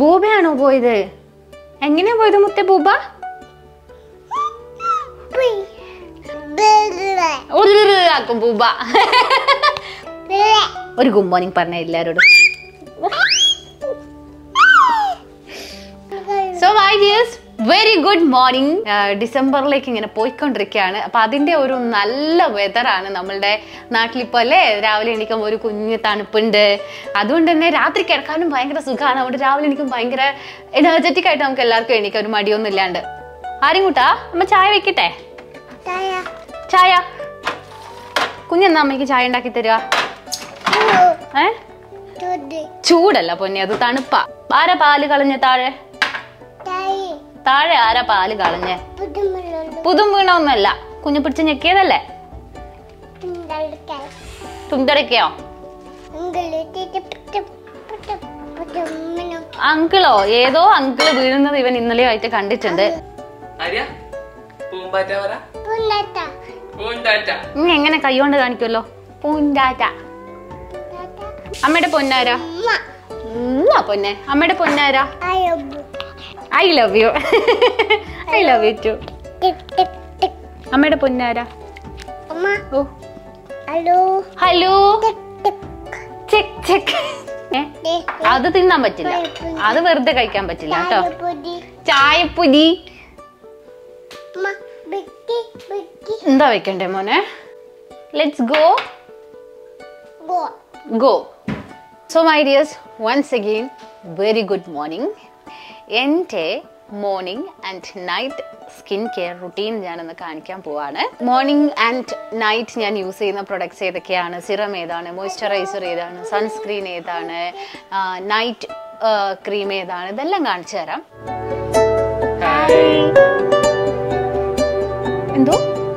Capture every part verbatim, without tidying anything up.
ബൂബയാണോ പോയത്? എങ്ങനെയാ പോയത് മുത്തേ ബൂബ? ബൂബ ഒരു ഗുഡ് മോർണിംഗ് പറഞ്ഞ എല്ലാരോടും. So my dears, very good morning. ഡിസംബറിലേക്ക് ഇങ്ങനെ പോയിക്കൊണ്ടിരിക്കുകയാണ്. അപ്പൊ അതിന്റെ ഒരു നല്ല വെതറാണ് നമ്മളുടെ നാട്ടിലിപ്പോ അല്ലേ. രാവിലെ എണീക്കുമ്പോൾ ഒരു കുഞ്ഞ് തണുപ്പുണ്ട്. അതുകൊണ്ട് തന്നെ രാത്രി കിടക്കാനും ഭയങ്കര സുഖമാണ്. അതുകൊണ്ട് രാവിലെ എനിക്കും ഭയങ്കര എനർജറ്റിക് ആയിട്ട് നമുക്ക് എല്ലാവർക്കും എണീക്കാം, ഒരു മടിയൊന്നും ഇല്ലാണ്ട്. ആരും കൂട്ടാ അമ്മ ചായ വെക്കട്ടെ? ചായ കുഞ്ഞെന്നാ അമ്മയ്ക്ക് ചായ ഉണ്ടാക്കി തരുക? ഏ ചൂടല്ല പൊന്നെ, അത് തണുപ്പാ. ആരാ പാല് കളഞ്ഞ താഴെ? താഴെ ആരാ പാല് കളഞ്ഞേ? പുതും വീണൊന്നല്ല, കുഞ്ഞു പിടിച്ച് ഞെക്കിയതല്ലേ? തുണ്ടടക്കയോ? അങ്കിളോ? ഏതോ അങ്കിള് വീഴുന്നത് ഇവൻ ഇന്നലെ ആയിട്ട് കണ്ടിട്ടുണ്ട്. എങ്ങനെ കൈകൊണ്ട് കാണിക്കുമല്ലോ? പൂന്താറ്റ. അമ്മയുടെ പൊന്നാരാ? പൊന്നെ അമ്മയുടെ പൊന്നാരാ? I love you. I love you too. അമ്മയുടെ പൊന്നാരാ? Hello hello. Check check. അത് തിന്നാൻ പറ്റില്ല, അത് വെറുതെ കഴിക്കാൻ പറ്റില്ല കേട്ടോ. ചായപ്പൊടി എന്താ വെക്കണ്ടേ മോനെ? Let's go go. So my dears, once again very good morning. എൻ്റെ morning and night skin care routine ഞാനൊന്ന് കാണിക്കാൻ പോവാണ്. മോർണിംഗ് ആൻഡ് നൈറ്റ് ഞാൻ യൂസ് ചെയ്യുന്ന പ്രൊഡക്ട്സ് ഏതൊക്കെയാണ്, സിറം ഏതാണ്, മോയ്സ്ചറൈസർ ഏതാണ്, സൺസ്ക്രീൻ ഏതാണ്, നൈറ്റ് ക്രീം ഏതാണ്, ഇതെല്ലാം കാണിച്ചു തരാം. എന്തോ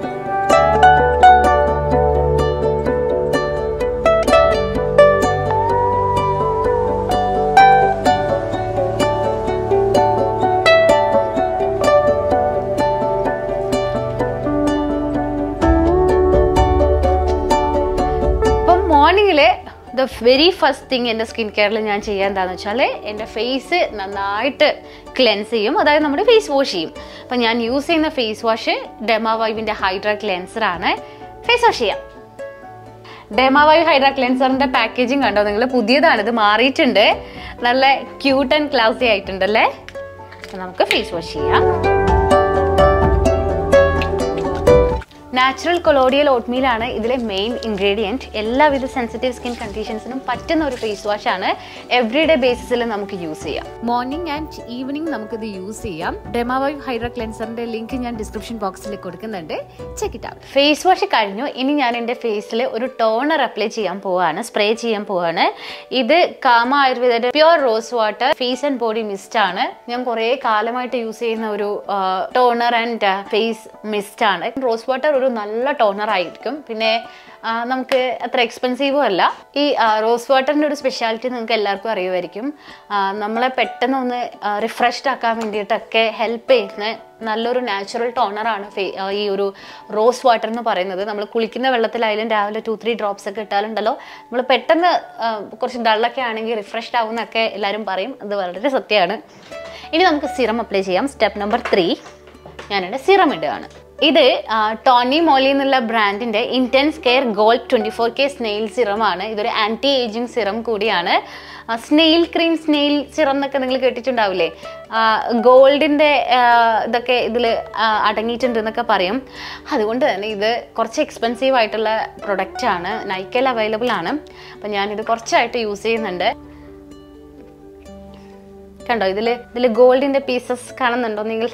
മോർണിംഗില് ദ വെരി ഫസ്റ്റ് തിങ് എൻ്റെ സ്കിൻ കെയറിൽ ഞാൻ ചെയ്യാൻ എന്താണെന്ന് വെച്ചാൽ എൻ്റെ ഫേസ് നന്നായിട്ട് ക്ലെൻസ് ചെയ്യും, അതായത് നമ്മുടെ ഫേസ് വാഷ് ചെയ്യും. അപ്പം ഞാൻ യൂസ് ചെയ്യുന്ന ഫേസ് വാഷ് ഡെർമാവൈവിൻ്റെ ഹൈഡ്ര ക്ലെൻസറാണ്. ഫേസ് വാഷ് ചെയ്യാം. ഡെർമാവൈവ് ഹൈഡ്ര ക്ലെൻസറിൻ്റെ പാക്കേജിങ് കണ്ടോ നിങ്ങൾ? പുതിയതാണ്, ഇത് മാറിയിട്ടുണ്ട്. നല്ല ക്യൂട്ട് ആൻഡ് ക്ലാസി ആയിട്ടുണ്ടല്ലേ. നമുക്ക് ഫേസ് വാഷ് ചെയ്യാം. നാച്ചുറൽ കൊളോഡിയൽ ഓട്ട്മീൽ ആണ് ഇതിലെ മെയിൻ ഇൻഗ്രീഡിയൻറ്റ്. എല്ലാവിധ സെൻസിറ്റീവ് സ്കിൻ കണ്ടീഷൻസിനും പറ്റുന്ന ഒരു ഫേസ് വാഷ് ആണ്. എവറിഡേ ബേസിസിൽ നമുക്ക് യൂസ് ചെയ്യാം. മോർണിംഗ് ആൻഡ് ഈവനിങ് നമുക്കിത് യൂസ് ചെയ്യാം. ഡെർമാവൈവ് ഹൈഡ്ര ക്ലെൻസറിന്റെ ലിങ്ക് ഞാൻ ഡിസ്ക്രിപ്ഷൻ ബോക്സിൽ കൊടുക്കുന്നുണ്ട്, check it out. Face wash കഴിഞ്ഞു. ഇനി ഞാൻ എൻ്റെ ഫേസിൽ ഒരു ടോണർ അപ്ലൈ ചെയ്യാൻ പോവാണ്, സ്പ്രേ ചെയ്യാൻ പോവാണ്. ഇത് കാമ ആയുർവേദയുടെ pure rose water face and body mist ആണ്. ഞാൻ കുറേ കാലമായിട്ട് യൂസ് ചെയ്യുന്ന ഒരു ടോണർ ആൻഡ് ഫേസ് മിസ്റ്റ് ആണ്. റോസ് വാട്ടർ ഒരു നല്ല ടോണർ ആയിരിക്കും, പിന്നെ നമുക്ക് അത്ര എക്സ്പെൻസീവും അല്ല. ഈ റോസ് വാട്ടറിൻ്റെ ഒരു സ്പെഷ്യാലിറ്റി നിങ്ങൾക്ക് എല്ലാവർക്കും അറിയുമായിരിക്കും. നമ്മളെ പെട്ടെന്ന് ഒന്ന് റിഫ്രഷ്ഡ് ആക്കാൻ വേണ്ടിയിട്ടൊക്കെ ഹെൽപ്പ് ചെയ്യുന്ന നല്ലൊരു നാച്ചുറൽ ടോണറാണ് ഈ ഒരു റോസ് വാട്ടർ എന്ന് പറയുന്നത്. നമ്മൾ കുളിക്കുന്ന വെള്ളത്തിലായാലും രാവിലെ ടു ത്രീ ഡ്രോപ്സ് ഒക്കെ ഇട്ടാലുണ്ടല്ലോ, നമ്മൾ പെട്ടെന്ന് കുറച്ച് ഡള്ളൊക്കെ ആണെങ്കിൽ റിഫ്രഷ്ഡ് ആവുമെന്നൊക്കെ എല്ലാവരും പറയും. അത് വളരെ സത്യമാണ്. ഇനി നമുക്ക് സിറം അപ്ലൈ ചെയ്യാം. സ്റ്റെപ്പ് നമ്പർ ത്രീ, ഞാനിവിടെ സിറം ഇടുകയാണ്. ഇത് ടോണി മോലി എന്നുള്ള ബ്രാൻഡിന്റെ intense care gold twenty four K snail സിറമാണ്. ഇതൊരു ആന്റി ഏജിങ് സിറം കൂടിയാണ്. സ്നെയിൽ ക്രീം, സ്നെയിൽ സിറം എന്നൊക്കെ നിങ്ങൾ കേട്ടിട്ടുണ്ടാവില്ലേ? ഗോൾഡിന്റെ ഇതൊക്കെ ഇതിൽ അടങ്ങിയിട്ടുണ്ട് എന്നൊക്കെ പറയും. അതുകൊണ്ട് തന്നെ ഇത് കുറച്ച് എക്സ്പെൻസീവ് ആയിട്ടുള്ള പ്രൊഡക്റ്റ് ആണ്. നൈക്കയിൽ അവൈലബിൾ ആണ്. അപ്പം ഞാനിത് കുറച്ചായിട്ട് യൂസ് ചെയ്യുന്നുണ്ട്. കണ്ടോ, ഇതിൽ ഇതിൽ ഗോൾഡിന്റെ പീസസ് കാണുന്നുണ്ടോ നിങ്ങൾ?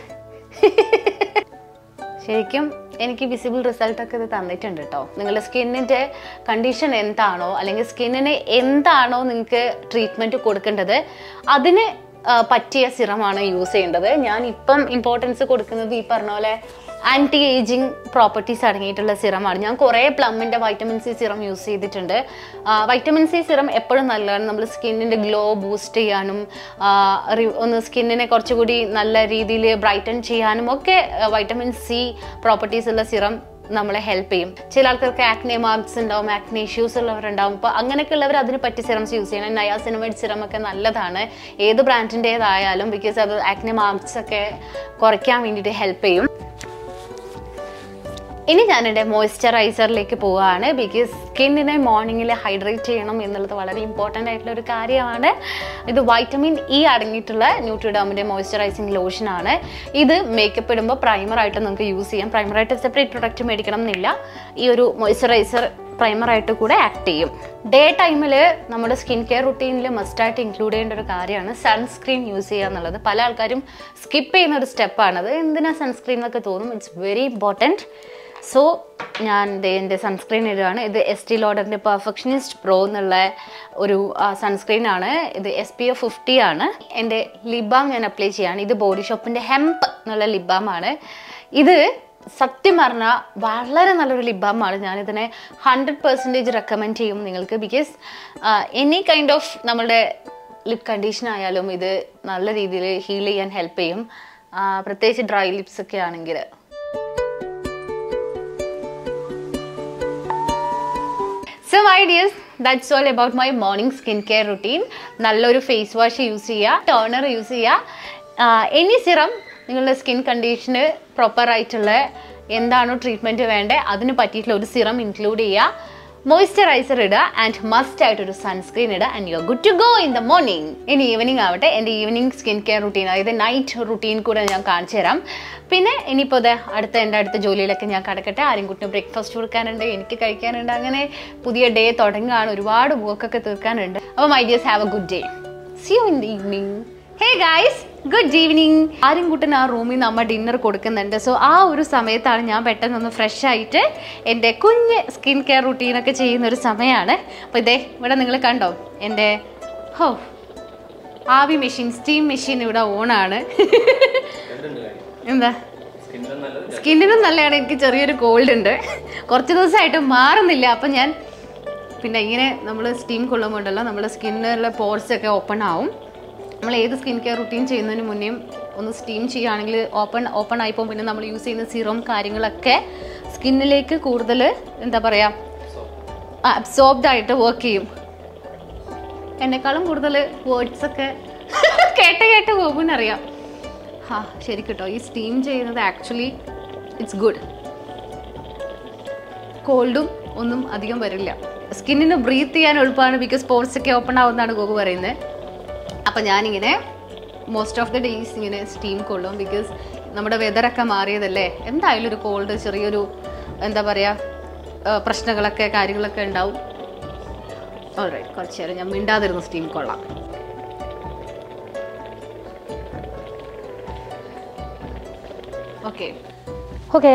ശരിക്കും എനിക്ക് വിസിബിൾ റിസൾട്ടൊക്കെ ഇത് തന്നിട്ടുണ്ട് കേട്ടോ. നിങ്ങളുടെ സ്കിന്നിൻ്റെ കണ്ടീഷൻ എന്താണോ, അല്ലെങ്കിൽ സ്കിന്നിന് എന്താണോ നിങ്ങൾക്ക് ട്രീറ്റ്മെൻറ്റ് കൊടുക്കേണ്ടത്, അതിന് പറ്റിയ സിറമാണ് യൂസ് ചെയ്യേണ്ടത്. ഞാൻ ഇപ്പം ഇമ്പോർട്ടൻസ് കൊടുക്കുന്നത് ഈ പറഞ്ഞ പോലെ ആൻറ്റി ഏജിങ് പ്രോപ്പർട്ടീസ് അടങ്ങിയിട്ടുള്ള സിറമാണ്. ഞാൻ കുറേ പ്ലമ്മിൻ്റെ വൈറ്റമിൻ സി സിറം യൂസ് ചെയ്തിട്ടുണ്ട്. വൈറ്റമിൻ സി സിറം എപ്പോഴും നല്ലതാണ്. നമ്മൾ സ്കിന്നിൻ്റെ ഗ്ലോ ബൂസ്റ്റ് ചെയ്യാനും ഒന്ന് സ്കിന്നിനെ കുറച്ചുകൂടി നല്ല രീതിയിൽ ബ്രൈറ്റൻ ചെയ്യാനും ഒക്കെ വൈറ്റമിൻ സി പ്രോപ്പർട്ടീസ് ഉള്ള സിറം നമ്മളെ ഹെൽപ്പ് ചെയ്യും. ചില ആൾക്കാർക്ക് ആക്നെ മാർക്സ് ഉണ്ടാവും, ആക്നെ ഇഷ്യൂസ് ഉള്ളവരുണ്ടാവും. അപ്പോൾ അങ്ങനെയൊക്കെ ഉള്ളവർ അതിന് പറ്റിയ സിറംസ് യൂസ് ചെയ്യണം. നയാസിനമൈഡ് സിറം ഒക്കെ നല്ലതാണ്, ഏത് ബ്രാൻഡിൻ്റെതായാലും, ബിക്കോസ് അത് ആക്നെ മാർക്സ് ഒക്കെ കുറയ്ക്കാൻ വേണ്ടിയിട്ട് ഹെൽപ്പ് ചെയ്യും. ഇനി ഞാൻ എൻ്റെ മോയ്സ്ചറൈസറിലേക്ക് പോവുകയാണ്. ബിക്കോസ് സ്കിന്നിനെ മോർണിംഗിൽ ഹൈഡ്രേറ്റ് ചെയ്യണം എന്നുള്ളത് വളരെ ഇമ്പോർട്ടൻ്റ് ആയിട്ടുള്ള ഒരു കാര്യമാണ്. ഇത് വൈറ്റമിൻ ഇ അടങ്ങിയിട്ടുള്ള ന്യൂട്രിഡേമിൻ്റെ മോയ്സ്ചറൈസിങ് ലോഷനാണ്. ഇത് മേക്കപ്പ് ഇടുമ്പോൾ പ്രൈമറായിട്ട് നമുക്ക് യൂസ് ചെയ്യാം. പ്രൈമറായിട്ട് സെപ്പറേറ്റ് പ്രൊഡക്റ്റ് മേടിക്കണം എന്നില്ല. ഈ ഒരു മോയ്സ്ചറൈസർ പ്രൈമറായിട്ട് കൂടെ ആക്ട് ചെയ്യും. ഡേ ടൈമിൽ നമ്മുടെ സ്കിൻ കെയർ റുട്ടീനിൽ മസ്റ്റായിട്ട് ഇൻക്ലൂഡ് ചെയ്യേണ്ട ഒരു കാര്യമാണ് സൺസ്ക്രീൻ യൂസ് ചെയ്യുക എന്നുള്ളത്. പല ആൾക്കാരും സ്കിപ്പ് ചെയ്യുന്ന ഒരു സ്റ്റെപ്പാണത്. എന്തിനാ സൺസ്ക്രീൻ എന്നൊക്കെ തോന്നും. It's very important. സോ ഞാൻ എൻ്റെ സൺസ്ക്രീൻ ഇടുകയാണ്. ഇത് എസ്റ്റീ ലോഡറിൻ്റെ പെർഫെക്ഷനിസ്റ്റ് പ്രോ എന്നുള്ള ഒരു സൺസ്ക്രീനാണ്. ഇത് എസ് പി എഫ് ഫിഫ്റ്റി ആണ്. എൻ്റെ ലിപ് ബാം ഞാൻ അപ്ലൈ ചെയ്യുകയാണ്. ഇത് ബോഡി ഷോപ്പിൻ്റെ ഹെംപ് എന്നുള്ള ലിപ് ബാമാണ്. ഇത് സത്യം പറഞ്ഞാൽ വളരെ നല്ലൊരു ലിപ് ബാമാണ്. ഞാനിതിനെ ഹൺഡ്രഡ് പെർസെൻറ്റേജ് റെക്കമെൻഡ് ചെയ്യും നിങ്ങൾക്ക്. ബിക്കോസ് എനി കൈൻഡ് ഓഫ് നമ്മളുടെ ലിപ് കണ്ടീഷൻ ആയാലും ഇത് നല്ല രീതിയിൽ ഹീൽ ചെയ്യാൻ ഹെൽപ്പ് ചെയ്യും, പ്രത്യേകിച്ച് ഡ്രൈ ലിപ്സ് ഒക്കെ ആണെങ്കിൽ. So my dears, that's all about my morning skincare routine. നല്ലൊരു ഫേസ് വാഷ് യൂസ് ചെയ്യുക, ടോണർ യൂസ് ചെയ്യുക, എനി സിറം നിങ്ങളുടെ സ്കിൻ കണ്ടീഷന് പ്രോപ്പറായിട്ടുള്ള എന്താണോ ട്രീറ്റ്മെൻറ്റ് വേണ്ടത് അതിന് പറ്റിയിട്ടുള്ള ഒരു സിറം ഇൻക്ലൂഡ് ചെയ്യുക, മോയ്സ്ചറൈസർ ഇടുക, ആൻഡ് മസ്റ്റ് ആയിട്ടൊരു സൺസ്ക്രീൻ ഇടുക, and you are good to go in the morning. ഇനി ഈവനിങ് ആവട്ടെ, എൻ്റെ ഈവനിങ് സ്കിൻ കെയർ റുട്ടീൻ, അതായത് നൈറ്റ് റുട്ടീൻ കൂടെ ഞാൻ കാണിച്ചു തരാം. പിന്നെ ഇനിയിപ്പോൾ ഇത് അടുത്ത എൻ്റെ അടുത്ത ജോലിയിലൊക്കെ ഞാൻ കിടക്കട്ടെ. ആരും കുട്ടിന് ബ്രേക്ക്ഫാസ്റ്റ് കൊടുക്കാനുണ്ട്, എനിക്ക് കഴിക്കാനുണ്ട്, അങ്ങനെ പുതിയ ഡേ തുടങ്ങുകയാണ്, ഒരുപാട് വർക്കൊക്കെ തീർക്കാനുണ്ട്. അപ്പോൾ my dears, have a good day. See you in the evening. Hey guys, good evening. ആരും കൂട്ടൻ ആ റൂമിൽ നമ്മൾ ഡിന്നർ കൊടുക്കുന്നുണ്ട്. സോ ആ ഒരു സമയത്താണ് ഞാൻ പെട്ടെന്നൊന്ന് ഫ്രഷ് ആയിട്ട് എൻ്റെ കുഞ്ഞ് സ്കിൻ കെയർ റുട്ടീനൊക്കെ ചെയ്യുന്ന ഒരു സമയമാണ്. അപ്പോൾ ഇതേ ഇവിടെ നിങ്ങൾ കണ്ടോ എൻ്റെ ഹോ ആവി മെഷീൻ, സ്റ്റീം മെഷീൻ ഇവിടെ ഓണാണ്. എന്താ സ്കിന്നിനും നല്ലതാണ്. എനിക്ക് ചെറിയൊരു കോൾഡ് ഉണ്ട്, കുറച്ച് ദിവസമായിട്ട് മാറുന്നില്ല. അപ്പം ഞാൻ പിന്നെ ഇങ്ങനെ നമ്മൾ സ്റ്റീം കൊള്ളുമ്പോണ്ടല്ലോ നമ്മുടെ സ്കിന്നിലുള്ള പോർസൊക്കെ ഓപ്പൺ ആവും. നമ്മൾ ഏത് സ്കിൻ കെയർ റുട്ടീൻ ചെയ്യുന്നതിന് മുന്നേയും ഒന്ന് സ്റ്റീം ചെയ്യുകയാണെങ്കിൽ ഓപ്പൺ ഓപ്പൺ ആയിപ്പോൾ പിന്നെ നമ്മൾ യൂസ് ചെയ്യുന്ന സിറം കാര്യങ്ങളൊക്കെ സ്കിന്നിലേക്ക് കൂടുതൽ എന്താ പറയുക അബ്സോർബ്ഡ് ആയിട്ട് വർക്ക് ചെയ്യും. എന്നെക്കാളും കൂടുതൽ വേർഡ്സൊക്കെ കേട്ട് കേട്ട് പോകുമെന്നറിയാം. ആ ശരി കേട്ടോ, ഈ സ്റ്റീം ചെയ്യുന്നത് ആക്ച്വലി ഇറ്റ്സ് ഗുഡ്. കോൾഡും ഒന്നും അധികം വരില്ല, സ്കിന്നിന് ബ്രീത്ത് ചെയ്യാൻ എളുപ്പമാണ്. ബിക്കോസ് പോർസൊക്കെ ഓപ്പൺ ആവുന്നതാണ് ഗോഗു പറയുന്നത്. അപ്പം ഞാനിങ്ങനെ മോസ്റ്റ് ഓഫ് ദി ഡേയ്സ് ഇങ്ങനെ സ്റ്റീം കൊള്ളും. ബിക്കോസ് നമ്മുടെ വെതറൊക്കെ മാറിയതല്ലേ, എന്തായാലും ഒരു കോൾഡ് ചെറിയൊരു എന്താ പറയുക പ്രശ്നങ്ങളൊക്കെ കാര്യങ്ങളൊക്കെ ഉണ്ടാവും. ഓൾറൈറ്റ്, കുറച്ച് നേരം ഞാൻ മിണ്ടാതിരുന്നു സ്റ്റീം കൊള്ളാം. ഓക്കെ ഓക്കെ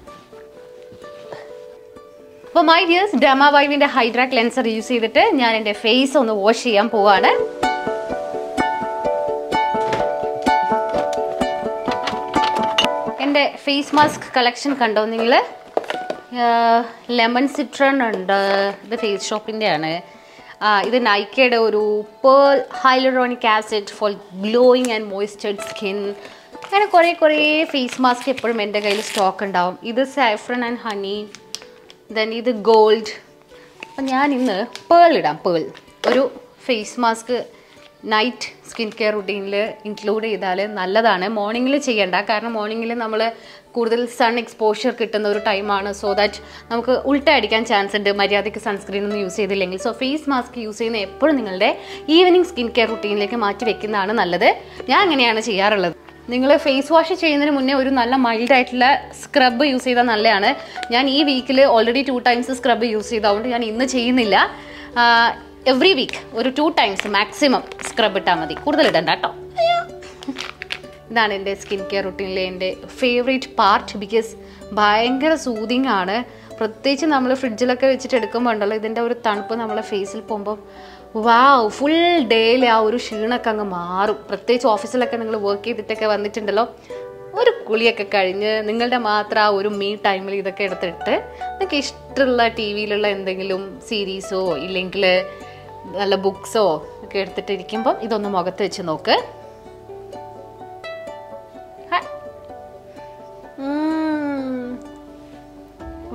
അപ്പോൾ മൈ ഡിയേഴ്സ്, ഡെർമാവൈവിൻ്റെ ഹൈഡ്ര ക്ലെൻസർ യൂസ് ചെയ്തിട്ട് ഞാൻ എൻ്റെ ഫേസ് ഒന്ന് വാഷ് ചെയ്യാൻ പോവാണ്. എൻ്റെ ഫേസ് മാസ്ക് കളക്ഷൻ കണ്ടോ നിങ്ങൾ? ലെമൺ സിട്രൺ ഉണ്ട്, ഇത് ഫേസ് ഷോപ്പിൻ്റെ ആണ്. ഇത് നൈക്കയുടെ ഒരു pearl hyaluronic acid for glowing and moisturised skin. അങ്ങനെ കുറേ കുറേ ഫേസ് മാസ്ക് എപ്പോഴും എൻ്റെ കയ്യിൽ സ്റ്റോക്ക് ഉണ്ടാവും. ഇത് സാഫ്രൺ ആൻഡ് ഹണി, ദെൻ ഇത് ഗോൾഡ്. അപ്പം ഞാൻ ഇന്ന് പേൾ ഇടാം. പേൾ ഒരു face mask night skin care റുട്ടീനിൽ ഇൻക്ലൂഡ് ചെയ്താൽ നല്ലതാണ്. മോർണിംഗിൽ ചെയ്യേണ്ട, കാരണം മോർണിംഗിൽ നമ്മൾ കൂടുതൽ സൺ എക്സ്പോഷർ കിട്ടുന്ന ഒരു ടൈമാണ്. സോ ദാറ്റ് നമുക്ക് ഉൾട്ട അടിക്കാൻ ചാൻസ് ഉണ്ട് മര്യാദയ്ക്ക് സൺസ്ക്രീൻ ഒന്നും യൂസ് ചെയ്തില്ലെങ്കിൽ. സോ ഫേസ് മാസ്ക് യൂസ് ചെയ്യുന്ന എപ്പോഴും നിങ്ങളുടെ ഈവനിങ് സ്കിൻ കെയർ റുട്ടീനിലേക്ക് മാറ്റി വെക്കുന്നതാണ് നല്ലത്. ഞാൻ അങ്ങനെയാണ് ചെയ്യാറുള്ളത്. നിങ്ങൾ ഫേസ് വാഷ് ചെയ്യുന്നതിന് മുന്നേ ഒരു നല്ല മൈൽഡ് ആയിട്ടുള്ള സ്ക്രബ് യൂസ് ചെയ്താൽ നല്ലതാണ്. ഞാൻ ഈ വീക്കിൽ already two times scrub use ചെയ്തതുകൊണ്ട് ഞാൻ ഇന്ന് ചെയ്യുന്നില്ല. എവറി വീക്ക് ഒരു ടു ടൈംസ് മാക്സിമം സ്ക്രബ് ഇട്ടാൽ മതി, കൂടുതൽ ഇടണ്ട കേട്ടോ. ഇതാണ് എൻ്റെ സ്കിൻ കെയർ റുട്ടീനിലെ എൻ്റെ ഫേവറേറ്റ് പാർട്ട്. ബിക്കോസ് ഭയങ്കര സൂതിങ് ആണ്. പ്രത്യേകിച്ച് നമ്മൾ ഫ്രിഡ്ജിലൊക്കെ വെച്ചിട്ട് എടുക്കുമ്പോൾ ഉണ്ടല്ലോ, ഇതിൻ്റെ ഒരു തണുപ്പ് നമ്മളെ ഫേസിൽ പോകുമ്പോൾ വാവ്, ഫുൾ ഡേയിൽ ആ ഒരു ക്ഷീണമൊക്കെ അങ്ങ് മാറും. പ്രത്യേകിച്ച് ഓഫീസിലൊക്കെ നിങ്ങൾ വർക്ക് ചെയ്തിട്ടൊക്കെ വന്നിട്ടുണ്ടല്ലോ, ഒരു കുളിയൊക്കെ കഴിഞ്ഞ് നിങ്ങളുടെ മാത്രം ആ ഒരു മീ ടൈമിൽ ഇതൊക്കെ എടുത്തിട്ട് നിങ്ങൾക്ക് ഇഷ്ടമുള്ള ടി വിയിലുള്ള എന്തെങ്കിലും സീരീസോ ഇല്ലെങ്കിൽ നല്ല ബുക്സോ ഒക്കെ എടുത്തിട്ട് ഇരിക്കുമ്പം ഇതൊന്ന് മുഖത്ത് വെച്ച് നോക്ക്.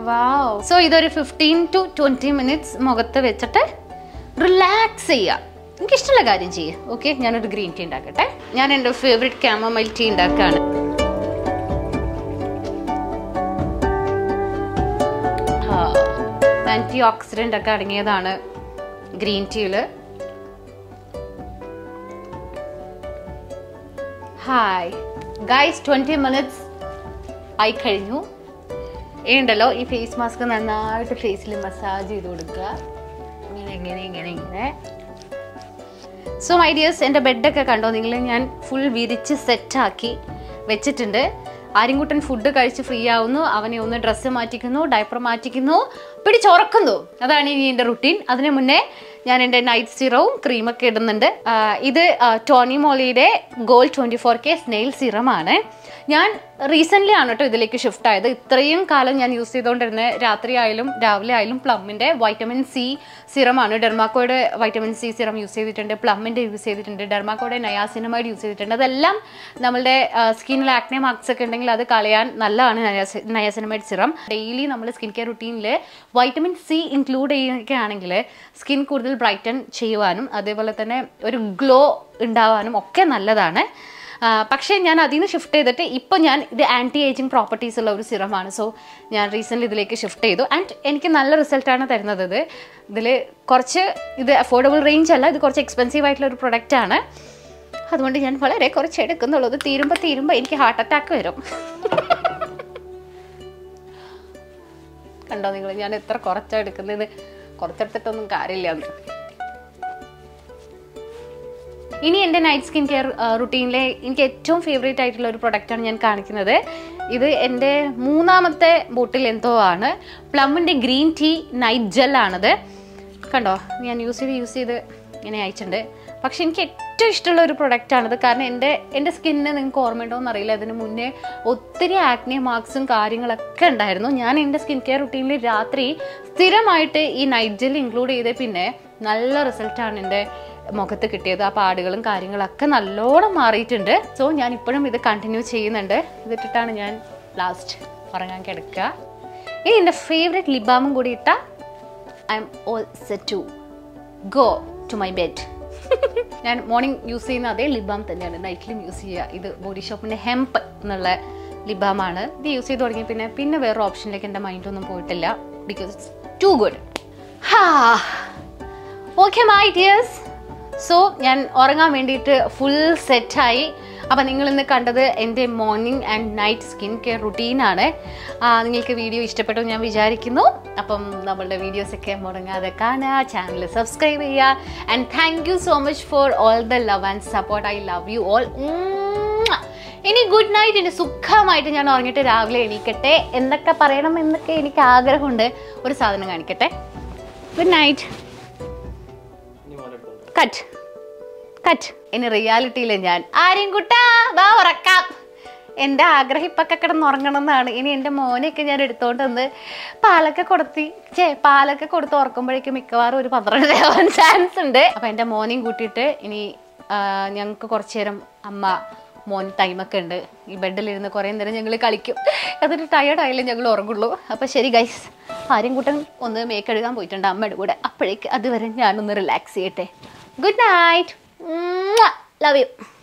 വാവ്. സോ ഇതൊരു ഫിഫ്റ്റീൻ ടു ട്വന്റി മിനിറ്റ്സ് മുഖത്ത് വെച്ചിട്ട് റിലാക്സ് ചെയ്യുക. എനിക്ക് ഇഷ്ടമുള്ള കാര്യം ചെയ്യുക. ഓക്കെ, ഞാനൊരു ഗ്രീൻ ടീ ഉണ്ടാക്കട്ടെ. ഞാൻ എൻ്റെ ഫേവറേറ്റ് കാമമൈൽ ടീ ഉണ്ടാക്കുകയാണ്. ആൻറ്റി ഓക്സിഡൻ്റ് ഒക്കെ അടങ്ങിയതാണ് ഗ്രീൻ ടീയിൽ. ഹായ് ഗൈസ്, ട്വൻറ്റി മിനിറ്റ്സ് ആയി കഴിഞ്ഞു. ഉണ്ടല്ലോ ഈ ഫേസ് മാസ്ക് നന്നായിട്ട് ഫേസിൽ മസാജ് ചെയ്ത് കൊടുക്കുക. ഇങ്ങനെ ഇങ്ങനെ ഇങ്ങനെ ഇങ്ങനെ. സോ മൈ ഡിയേഴ്സ്, എൻ്റെ ബെഡൊക്കെ കണ്ടോ നിങ്ങൾ? ഞാൻ ഫുൾ വിരിച്ച് സെറ്റാക്കി വെച്ചിട്ടുണ്ട്. ആര്യൻകുട്ടൻ ഫുഡ് കഴിച്ച് ഫ്രീ ആവുന്നു, അവനെ ഒന്ന് ഡ്രസ്സ് മാറ്റിക്കുന്നു, ഡയപ്പർ മാറ്റിക്കുന്നു, പിടിച്ചുറക്കുന്നു. അതാണ് ഇനി എൻ്റെ റുട്ടീൻ. അതിന് മുന്നേ ഞാൻ എൻ്റെ നൈറ്റ് സീറവും ക്രീമൊക്കെ ഇടുന്നുണ്ട്. ഇത് ടോണി മോളിയുടെ gold twenty four K snail സീറമാണ്. ഞാൻ റീസെൻ്റ്ലി ആണ് കേട്ടോ ഇതിലേക്ക് ഷിഫ്റ്റ് ആയത്. ഇത്രയും കാലം ഞാൻ യൂസ് ചെയ്തുകൊണ്ടിരുന്ന രാത്രി ആയാലും രാവിലെ ആയാലും പ്ലമ്മിൻ്റെ വൈറ്റമിൻ സി സിറമാണ്. ഡെർമാക്കോയുടെ വൈറ്റമിൻ സി സിറം യൂസ് ചെയ്തിട്ടുണ്ട്, പ്ലമ്മിൻ്റെ യൂസ് ചെയ്തിട്ടുണ്ട്, ഡെർമാക്കോയുടെ നയാസിനമൈഡ് യൂസ് ചെയ്തിട്ടുണ്ട്. അതെല്ലാം നമ്മളുടെ സ്കിന്നിൽ ആക്നെ മാർക്സ് ഒക്കെ ഉണ്ടെങ്കിൽ അത് കളയാൻ നല്ലതാണ് നയാസിനമൈഡ് സിറം. ഡെയിലി നമ്മൾ സ്കിൻ കെയർ റുട്ടീനിൽ വൈറ്റമിൻ സി ഇൻക്ലൂഡ് ചെയ്യുകയാണെങ്കിൽ സ്കിൻ കൂടുതൽ ബ്രൈറ്റൻ ചെയ്യുവാനും അതേപോലെ തന്നെ ഒരു ഗ്ലോ ഉണ്ടാവാനും ഒക്കെ നല്ലതാണ്. പക്ഷേ ഞാൻ അതിൽ നിന്ന് ഷിഫ്റ്റ് ചെയ്തിട്ട് ഇപ്പോൾ ഞാൻ ഇത് ആൻറ്റി ഏജിങ് പ്രോപ്പർട്ടീസ് ഉള്ള ഒരു സിറമാണ്. സോ ഞാൻ റീസെൻ്റ്ലി ഇതിലേക്ക് ഷിഫ്റ്റ് ചെയ്തു. ആൻഡ് എനിക്ക് നല്ല റിസൾട്ടാണ് തരുന്നത്. ഇത് ഇതിൽ കുറച്ച് ഇത് അഫോർഡബിൾ റേഞ്ച് അല്ല, ഇത് കുറച്ച് എക്സ്പെൻസീവ് ആയിട്ടുള്ള ഒരു പ്രൊഡക്റ്റാണ്. അതുകൊണ്ട് ഞാൻ വളരെ കുറച്ച് എടുക്കുന്നുള്ളൂ. ഇത് തീരുമ്പോൾ തീരുമ്പോൾ എനിക്ക് ഹാർട്ട് അറ്റാക്ക് വരും. കണ്ടോ നിങ്ങൾ, ഞാൻ എത്ര കുറച്ചാണ് എടുക്കുന്നത്? കുറച്ചെടുത്തിട്ടൊന്നും കാര്യമില്ല. ഇനി എൻ്റെ നൈറ്റ് സ്കിൻ കെയർ റുട്ടീനിലെ എനിക്ക് ഏറ്റവും ഫേവറേറ്റ് ആയിട്ടുള്ള ഒരു പ്രൊഡക്റ്റാണ് ഞാൻ കാണിക്കുന്നത്. ഇത് എൻ്റെ മൂന്നാമത്തെ ബോട്ടിൽ എന്തോ ആണ്. പ്ലമ്മിൻ്റെ ഗ്രീൻ ടീ നൈറ്റ് ജെല്ലാണിത്. കണ്ടോ, ഞാൻ യൂസ് ചെയ്ത് യൂസ് ചെയ്ത് ഇങ്ങനെ അയച്ചിട്ടുണ്ട്. പക്ഷെ എനിക്ക് ഏറ്റവും ഇഷ്ടമുള്ള ഒരു പ്രൊഡക്റ്റാണിത്. കാരണം എൻ്റെ എൻ്റെ സ്കിന്നിന് നിങ്ങൾക്ക് ഓർമ്മയുണ്ടോയെന്ന് അറിയില്ല, അതിന് മുന്നേ ഒത്തിരി ആക്നെ മാർക്സും കാര്യങ്ങളൊക്കെ ഉണ്ടായിരുന്നു. ഞാൻ എൻ്റെ സ്കിൻ കെയർ റുട്ടീനിൽ രാത്രി സ്ഥിരമായിട്ട് ഈ നൈറ്റ് ജെൽ ഇൻക്ലൂഡ് ചെയ്ത് പിന്നെ നല്ല റിസൾട്ടാണ് എൻ്റെ മുഖത്ത് കിട്ടിയത്. ആ പാടുകളും കാര്യങ്ങളൊക്കെ നല്ലോണം മാറിയിട്ടുണ്ട്. സോ ഞാൻ ഇപ്പോഴും ഇത് കണ്ടിന്യൂ ചെയ്യുന്നുണ്ട്. ഇതിട്ടിട്ടാണ് ഞാൻ ലാസ്റ്റ് ഉറങ്ങാൻ കിടക്കുക. ഇനി എൻ്റെ ഫേവറേറ്റ് ലിപ് ബാമും കൂടി ഇട്ടാൽ I'm all set to go to my bed. ഞാൻ മോർണിംഗ് യൂസ് ചെയ്യുന്ന അതേ ലിപ് ബാം തന്നെയാണ് നൈറ്റിലും യൂസ് ചെയ്യുക. ഇത് ബോഡി ഷോപ്പിൻ്റെ ഹെംപ് എന്നുള്ള ലിപ് ബാമാണ്. ഇത് യൂസ് ചെയ്ത് തുടങ്ങി പിന്നെ പിന്നെ വേറൊരു ഓപ്ഷനിലേക്ക് എൻ്റെ മൈൻഡൊന്നും പോയിട്ടില്ല. Because it's too good. ഹാ ഓക്കെ മൈ ഡിയേഴ്സ്, സോ ഞാൻ ഉറങ്ങാൻ വേണ്ടിയിട്ട് ഫുൾ സെറ്റായി. അപ്പം നിങ്ങളിന്ന് കണ്ടത് എൻ്റെ morning and night skin care റുട്ടീനാണ്. നിങ്ങൾക്ക് വീഡിയോ ഇഷ്ടപ്പെട്ടു ഞാൻ വിചാരിക്കുന്നു. അപ്പം നമ്മളുടെ വീഡിയോസൊക്കെ മുടങ്ങാതെ കാണുക, ചാനൽ സബ്സ്ക്രൈബ് ചെയ്യുക. And thank you so much for all the love and support. I love you all. ഇനി ഗുഡ് നൈറ്റ്. ഇനി സുഖമായിട്ട് ഞാൻ ഉറങ്ങിയിട്ട് രാവിലെ എണീക്കട്ടെ. എന്തൊക്കെ പറയണം എന്നൊക്കെ എനിക്ക് ആഗ്രഹമുണ്ട്. ഒരു സാധനം കാണിക്കട്ടെ. Good night. Cut cut. ഇനി റിയാലിറ്റിയിൽ ഞാൻ ആര്യൻകുട്ടാ വാ ഉറക്കാം. എൻ്റെ ആഗ്രഹം ഇപ്പൊക്കെ കിടന്നുറങ്ങണം എന്നാണ്. ഇനി എൻ്റെ മോനെയൊക്കെ ഞാൻ എടുത്തോണ്ട് വന്ന് പാലൊക്കെ കൊടുത്തി ചേ പാലൊക്കെ കൊടുത്ത് ഉറക്കുമ്പോഴേക്കും മിക്കവാറും ഒരു പന്ത്രണ്ട് ആവാൻ ചാൻസ് ഉണ്ട്. അപ്പം എൻ്റെ മോനെയും കൂട്ടിയിട്ട് ഇനി ഞങ്ങൾക്ക് കുറച്ചു നേരം അമ്മ മോൻ ടൈമൊക്കെ ഉണ്ട്. ഈ ബെഡിലിരുന്ന് കുറേ നേരം ഞങ്ങൾ കളിക്കും. അതൊരു ടയേർഡായാലും ഞങ്ങൾ ഉറങ്ങുള്ളൂ. അപ്പോൾ ശരി ഗൈസ്, ആര്യൻകുട്ടൻ ഒന്ന് മേക്കെടുക്കാൻ പോയിട്ടുണ്ട് അമ്മയുടെ കൂടെ. അപ്പോഴേക്ക് അതുവരെ ഞാനൊന്ന് റിലാക്സ് ചെയ്യട്ടെ. Good night. Love you.